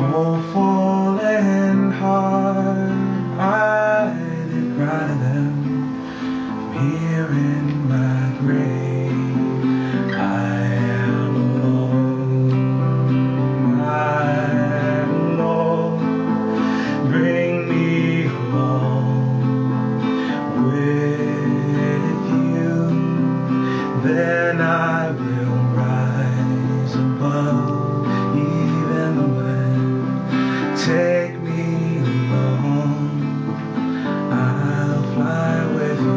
Oh, falling hard, I did cry to them. Here in my grave, I am alone. My Lord, bring me along with you. Then I will rise above even the wind. Take me along, I'll fly with you.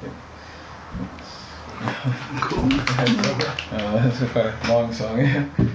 Cool. That's a long song.